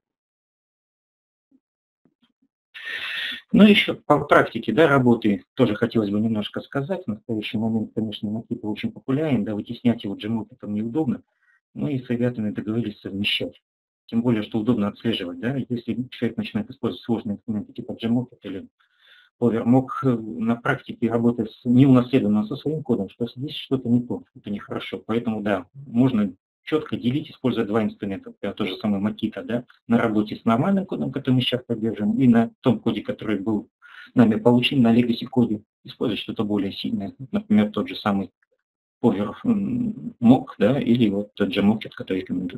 Speaker 1: Ну, еще по практике, да, работы тоже хотелось бы немножко сказать. В настоящий момент, конечно, Makito очень популярен, да, вытеснять его Gmocket там неудобно. Ну и с ребятами договорились совмещать. Тем более, что удобно отслеживать, да, если человек начинает использовать сложные инструменты типа Gmocket или PowerMock, на практике работает не унаследованно со своим кодом, что здесь что-то не то, что-то нехорошо. Поэтому, да, можно четко делить, используя два инструмента. Это тот же самый Makito, да, на работе с нормальным кодом, который мы сейчас поддерживаем, и на том коде, который был нами получили на Legacy коде, использовать что-то более сильное. Например, тот же самый Power Mock, да, или вот Gmocket, который рекомендую.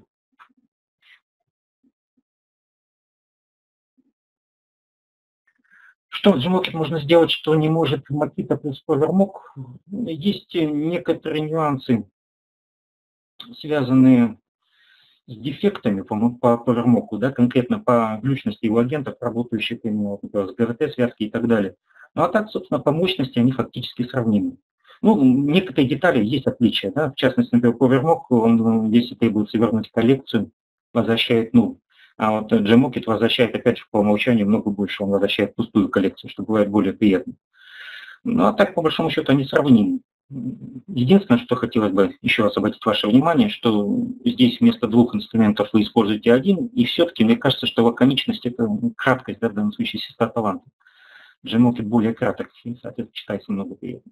Speaker 1: Что в Gmocket можно сделать, что не может Mockito плюс Power Mock? Есть некоторые нюансы, связанные с дефектами по PowerMock, да, конкретно по глючности его агентов, работающих именно с ГРТ-связки и так далее. Ну а так, собственно, по мощности они фактически сравнимы. Ну, некоторые детали есть отличия, да, в частности, например, PowerMock, он, если требуется вернуть коллекцию, возвращает null, а вот Gmocket возвращает, опять же, по умолчанию много больше, он возвращает пустую коллекцию, что бывает более приятно. Ну, а так, по большому счету, они сравнимы. Единственное, что хотелось бы еще раз обратить ваше внимание, что здесь вместо двух инструментов вы используете один, и все-таки мне кажется, что лаконичность – это краткость, да, в данном случае сестра таланта. Gmocket более краток, и, соответственно, читается много приятнее.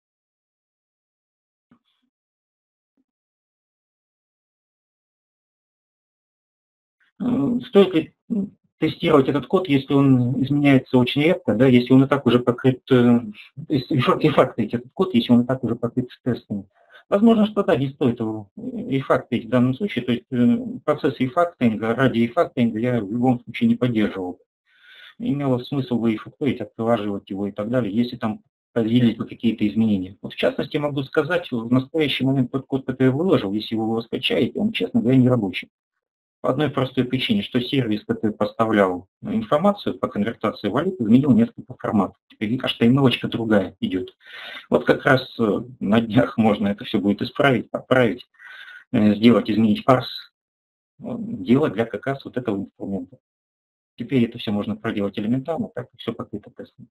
Speaker 1: Стоит ли тестировать этот код, если он изменяется очень редко, да, если он и так уже покрыт, то есть рефакторить этот код, если он и так уже покрыт тестами? Возможно, что да, не стоит его рефакторить в данном случае, то есть процесс рефакторинга, ради рефакторинга я в любом случае не поддерживал. Имело смысл бы рефакторить, отпроваживать его и так далее, если там появились бы какие-то изменения. Вот в частности могу сказать, в настоящий момент тот код, который я выложил, если вы его скачаете, он, честно говоря, не рабочий. По одной простой причине, что сервис, который поставлял информацию по конвертации валют, изменил несколько форматов. Теперь HTML-очка другая идет. Вот как раз на днях можно это все будет исправить, поправить, сделать, изменить парс, делать для как раз вот этого инструмента. Теперь это все можно проделать элементарно, так и все покрыто тестом.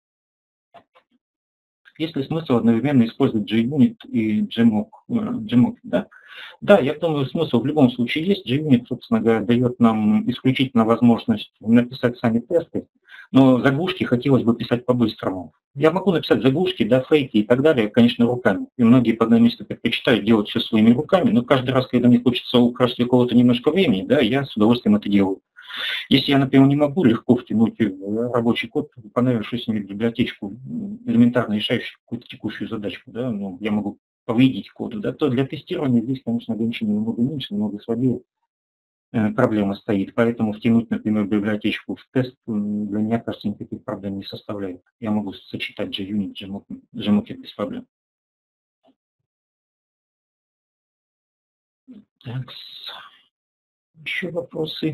Speaker 1: Есть ли смысл одновременно использовать JUnit и Gmock, да? Да, я думаю, смысл в любом случае есть. JUnit, собственно говоря, дает нам исключительно возможность написать сами тесты, но заглушки хотелось бы писать по-быстрому. Я могу написать заглушки, да, фейки и так далее, конечно, руками. И многие программисты предпочитают делать все своими руками, но каждый раз, когда мне хочется украсть у кого-то немножко времени, да, я с удовольствием это делаю. Если я, например, не могу легко втянуть в рабочий код, понравившуюся мне библиотечку, элементарно решающую какую-то текущую задачку, да, ну, я могу повредить коду, да, то для тестирования здесь, конечно, ограничений немного меньше, немного слабее проблема стоит. Поэтому втянуть, например, библиотечку в тест для меня, кажется, никаких проблем не составляет. Я могу сочетать JUnit, Gmocket без проблем. Так, еще вопросы?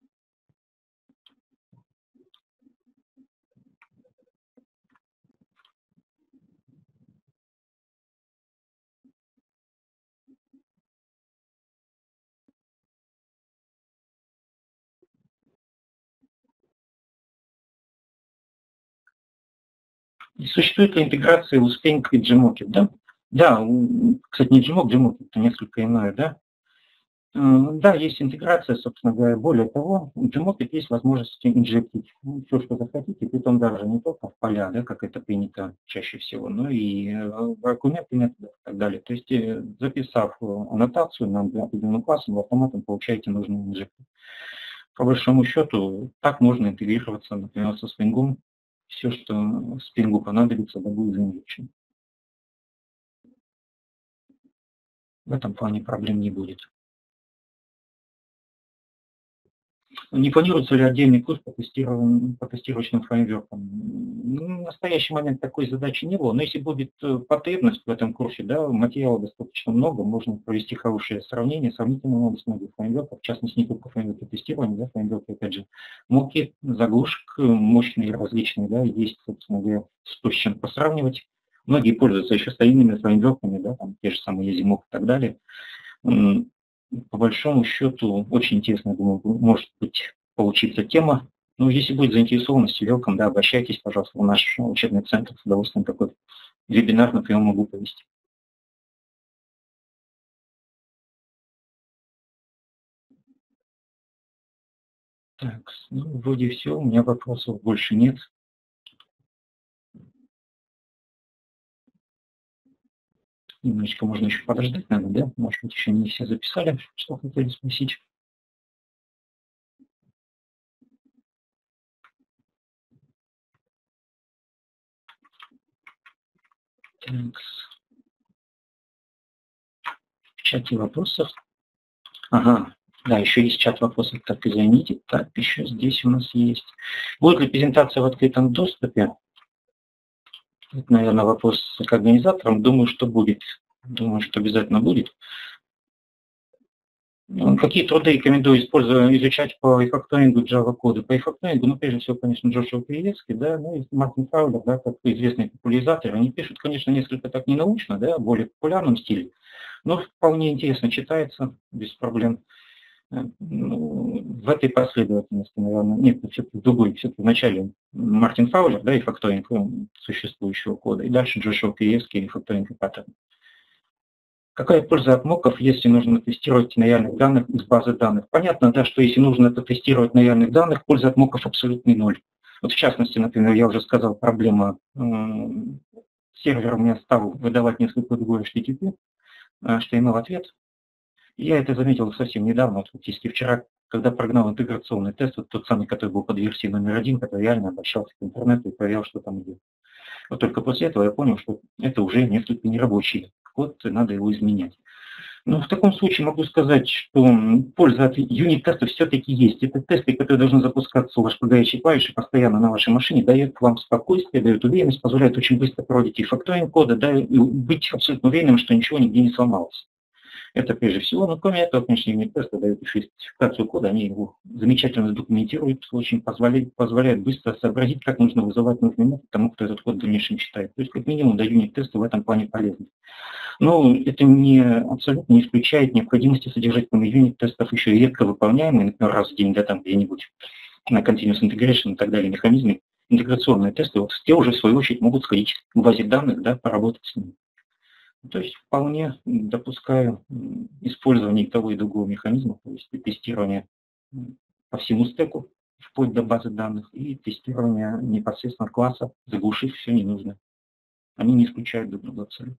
Speaker 1: И существует ли интеграция у Spring и Gmocket, да? Да, кстати, не Gmocket, это несколько иное, да? Да, есть интеграция, собственно говоря. Более того, у Gmocket есть возможность инжектить все, что захотите, притом даже не только в поля, да, как это принято чаще всего, но и в аргументы методов и так далее. То есть, записав аннотацию на определенным классом, вы автоматом получаете нужный инжектор. По большому счету, так можно интегрироваться, например, со Spring. Все, что Spring понадобится, да будет заинжечено. В этом плане проблем не будет. Не планируется ли отдельный курс по тестировочным фреймворкам? Ну, в настоящий момент такой задачи не было, но если будет потребность в этом курсе, да, материала достаточно много, можно провести хорошее сравнение, сравнительно много с многих фреймворков, в частности, не только фреймворки тестирования, да, фреймворки, опять же, моки, заглушек мощные и различные, да, есть, собственно говоря, что с чем посравнивать. Многие пользуются еще старинными фреймворками, да, там те же самые Yazimok и так далее. По большому счету, очень интересно, я думаю, может быть, получиться тема. Ну, если будет заинтересованность, welcome, да, обращайтесь, пожалуйста, в наш учебный центр, с удовольствием такой вебинар, например, могу провести. Так, ну, вроде все, у меня вопросов больше нет. Немножечко можно еще подождать, наверное, да? Может быть, еще не все записали, что хотели спросить. Так, в чате вопросов. Ага, да, еще есть чат вопросов, так, извините. Так, еще здесь у нас есть. Будет ли презентация в открытом доступе? Это, наверное, вопрос к организаторам. Думаю, что будет. Думаю, что обязательно будет. Какие труды рекомендую изучать по рефакторингу Java кода? По рефакторингу, ну, прежде всего, конечно, Джошуа Киевский, да, ну, и Мартин Фаулер, да, как известные популяризаторы. Они пишут, конечно, несколько так ненаучно, да, более популярном стиле, но вполне интересно читается, без проблем. Ну, в этой последовательности, наверное, нет, все-таки в другой, все-таки вначале Мартин Фаулер, да, и факторинг существующего кода, и дальше Джошуа Киевский и факторинг и паттерн. Какая польза от моков, если нужно тестировать на реальных данных из базы данных? Понятно, да, что если нужно это тестировать на реальных данных, польза от моков абсолютный ноль. Вот в частности, например, я уже сказал, проблема сервера у меня стал выдавать несколько другой HTTP, HTML-ответ. Я это заметил совсем недавно, вот фактически вчера, когда прогнал интеграционный тест, вот тот самый, который был под версией номер 1, который реально обращался к интернету и проверял, что там идет. Вот только после этого я понял, что это уже несколько нерабочий код, и надо его изменять. Ну, в таком случае могу сказать, что польза от юнит-тестов все-таки есть. Это тесты, которые должны запускаться у вас шагающие клавиши постоянно на вашей машине, дают вам спокойствие, дают уверенность, позволяют очень быстро проводить и факторинг кода, да, и быть абсолютно уверенным, что ничего нигде не сломалось. Это прежде всего, но кроме этого, конечно, юнит-тесты дают еще и спецификацию кода, они его замечательно документируют, очень позволяют быстро сообразить, как нужно вызывать нужный метод тому, кто этот код в дальнейшем читает. То есть, как минимум, да, юнит-тесты в этом плане полезны. Но это абсолютно не исключает необходимости содержать помимо юнит-тестов еще и редко выполняемые, например, раз в день, да, там где-нибудь на Continuous Integration и так далее механизмы, интеграционные тесты, вот те уже в свою очередь могут сходить к базе данных, да, поработать с ними. То есть вполне допускаю использование того и другого механизма, то есть тестирование по всему стеку, вплоть до базы данных, и тестирование непосредственно класса, заглушив все ненужное. Они не исключают друг друга абсолютно.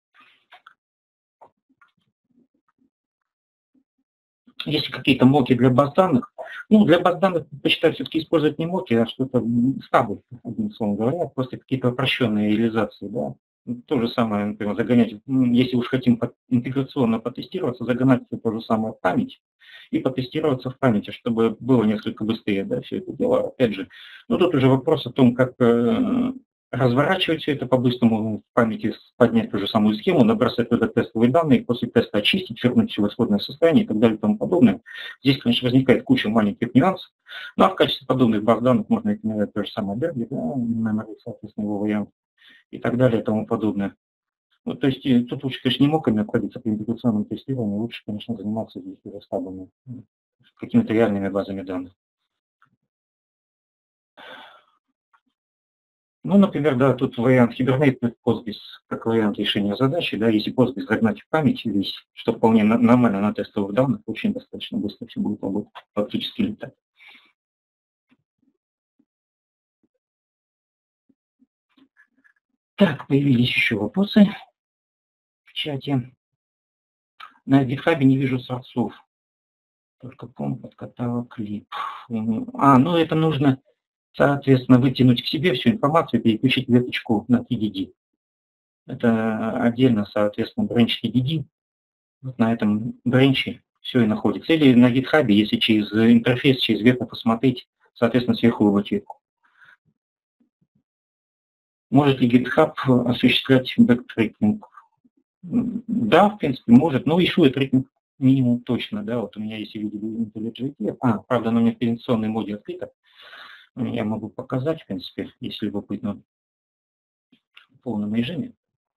Speaker 1: Если какие-то моки для баз данных, ну, для баз данных предпочитаю все-таки использовать не моки, а что-то стабы, одним словом говоря, просто какие-то упрощенные реализации, да. То же самое, например, загонять, если уж хотим интеграционно потестироваться, загнать все то же самое в память и потестироваться в памяти, чтобы было несколько быстрее, да, все это дело. Опять же, ну, тут уже вопрос о том, как разворачивать все это по-быстрому в памяти, поднять ту же самую схему, набросать туда тестовые данные, после теста очистить, вернуть все в исходное состояние и так далее и тому подобное. Здесь, конечно, возникает куча маленьких нюансов, ну а в качестве подобных баз данных можно рекомендовать то же самое Berkeley, да, memory, соответственно, его вариант и так далее и тому подобное. Ну, то есть тут лучше, конечно, не моками обходиться при интеграционном тестировании, лучше, конечно, заниматься здесь уже стабами, какими-то реальными базами данных. Ну, например, да, тут вариант Hibernate with Postgres, как вариант решения задачи, да, если Postgres загнать в память весь, что вполне нормально на тестовых данных, очень достаточно быстро все будет работать, практически летать. Так, появились еще вопросы в чате. На GitHub не вижу сорцов, только ком подкатала клип. Ну это нужно, соответственно, вытянуть к себе всю информацию, переключить веточку на TDD. Это отдельно, соответственно, branch TDD. Вот на этом бренче все и находится. Или на GitHub, если через интерфейс, через ветку посмотреть, соответственно, сверху выбрать ветку. Может ли GitHub осуществлять бэктрекинг? Да, в принципе, может. Но issue трекинг минимум точно, да. Вот у меня есть видео IntelliJ. Правда, оно у меня в презентационной моде открыто. Я могу показать, в принципе, если любопытно, в полном режиме.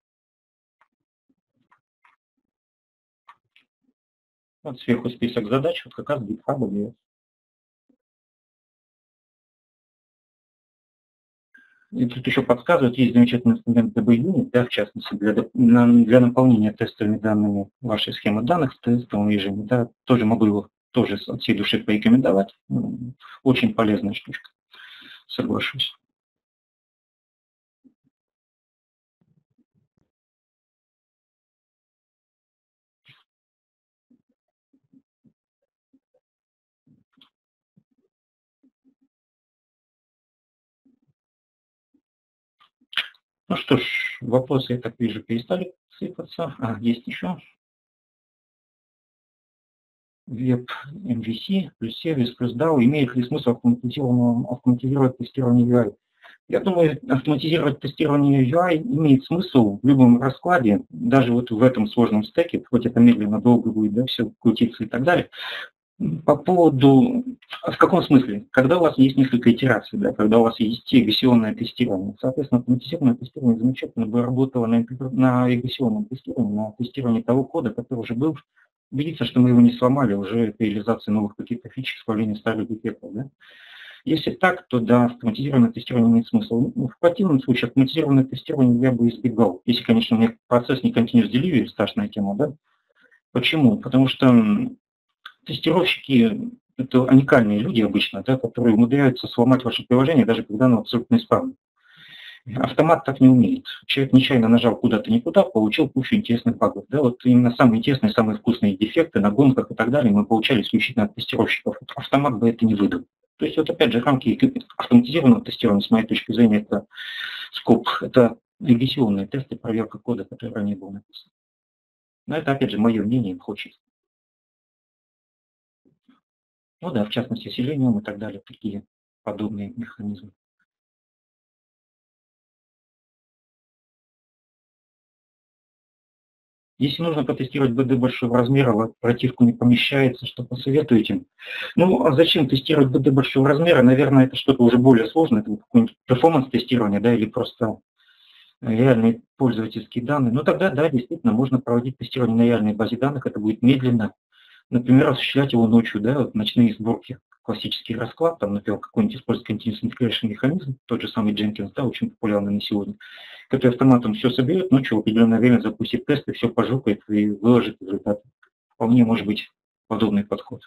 Speaker 1: Вот сверху список задач, вот как раз GitHub делает. И тут еще подсказывают, есть замечательный инструмент DB-Unit, да, в частности, для наполнения тестовыми данными вашей схемы данных в тестовом режиме. Да, тоже могу его тоже от всей души порекомендовать. Очень полезная штучка, соглашусь. Ну что ж, вопросы, я так вижу, перестали сыпаться. Есть еще. Веб MVC плюс сервис плюс DAO. Имеет ли смысл автоматизировать тестирование UI? Я думаю, автоматизировать тестирование UI имеет смысл в любом раскладе, даже вот в этом сложном стеке, хоть это медленно, долго будет, да, все крутиться и так далее. По поводу, в каком смысле? Когда у вас есть несколько итераций, да, когда у вас есть регрессионное тестирование, соответственно, автоматизированное тестирование замечательно бы работало на регрессионном тестировании, на тестировании того кода, который уже был, убедиться, что мы его не сломали уже при реализации новых каких-то фич, исправления старых дефектов, да. Если так, то да, автоматизированное тестирование имеет смысл. В противном случае автоматизированное тестирование я бы избегал. Если, конечно, у меня процесс не continuous delivery, страшная тема, да. Почему? Потому что тестировщики – это уникальные люди обычно, да, которые умудряются сломать ваше приложение, даже когда оно абсолютно исправно. Автомат так не умеет. Человек нечаянно нажал куда-то не туда, получил кучу интересных багов. Да, вот именно самые интересные, самые вкусные дефекты на гонках и так далее мы получали исключительно от тестировщиков. Автомат бы это не выдал. То есть вот опять же рамки автоматизированного тестирования, с моей точки зрения, это скоп, это регрессионные тесты, проверка кода, который ранее был написан. Но это опять же мое мнение, хочется. Ну да, в частности, Selenium и так далее, такие подобные механизмы. Если нужно протестировать BD большого размера, в оперативку не помещается, что посоветуете? Ну, а зачем тестировать BD большого размера? Наверное, это что-то уже более сложное, это какое-нибудь перформанс-тестирование, да, или просто реальные пользовательские данные. Ну, тогда, да, действительно, можно проводить тестирование на реальной базе данных, это будет медленно. Например, осуществлять его ночью, да, вот ночные сборки, классический расклад, там, например, какой-нибудь использовать continuous integration механизм, тот же самый Jenkins, да, очень популярный на сегодня, который автоматом все соберет, ночью в определенное время запустит тесты, все пожукает и выложит результаты. Вполне может быть подобный подход.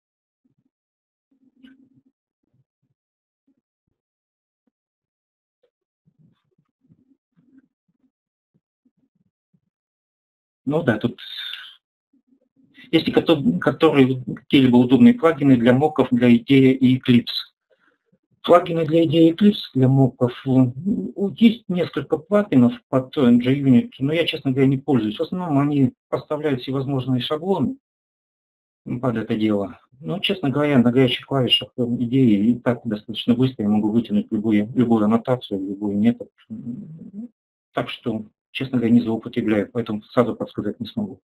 Speaker 1: Ну да, тут есть которые какие-либо удобные плагины для моков, для идеи и Eclipse. Плагины для идеи Eclipse, для моков. Есть несколько плагинов под JUnit, но я, честно говоря, не пользуюсь. В основном они поставляют всевозможные шаблоны под это дело. Но, честно говоря, на горячих клавишах идеи и так достаточно быстро я могу вытянуть любую аннотацию, любой метод. Так что, честно говоря, не злоупотребляю, поэтому сразу подсказать не смогу.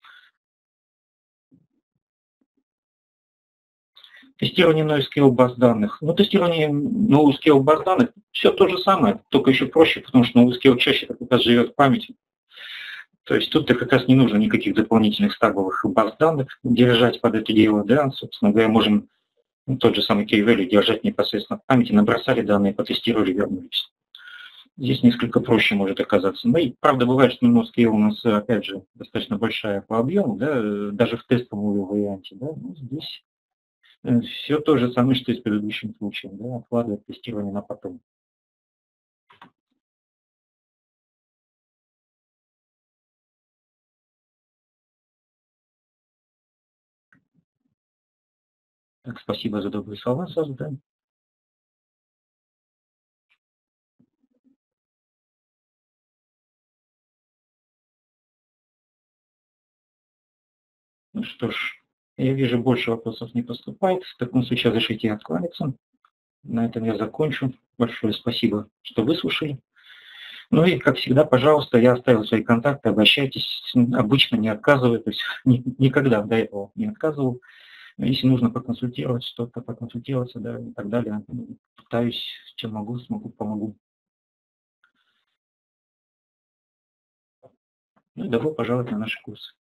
Speaker 1: Тестирование NoSQL баз данных. Ну, тестирование NoSQL баз данных все то же самое, только еще проще, потому что NoSQL чаще как раз живет в памяти. То есть тут как раз не нужно никаких дополнительных стабовых баз данных держать под это дело, да, собственно говоря, можем тот же самый key-value держать непосредственно в памяти, набросали данные, потестировали, вернулись. Здесь несколько проще может оказаться. Ну и правда бывает, что NoSQL у нас, опять же, достаточно большая по объему, да, даже в тестовом варианте, да, ну, здесь все то же самое, что и с предыдущим случаем, да, откладывать тестирование на потом. Так, спасибо за добрые слова сразу, да. Ну что ж, я вижу, больше вопросов не поступает. В таком случае разрешите откланяться. На этом я закончу. Большое спасибо, что выслушали. Ну и, как всегда, пожалуйста, я оставил свои контакты, обращайтесь. Обычно не отказываю, то есть никогда до этого не отказывал. Если нужно поконсультировать что-то, поконсультироваться, да, и так далее, пытаюсь, чем могу, смогу, помогу. Ну и добро пожаловать на наши курсы.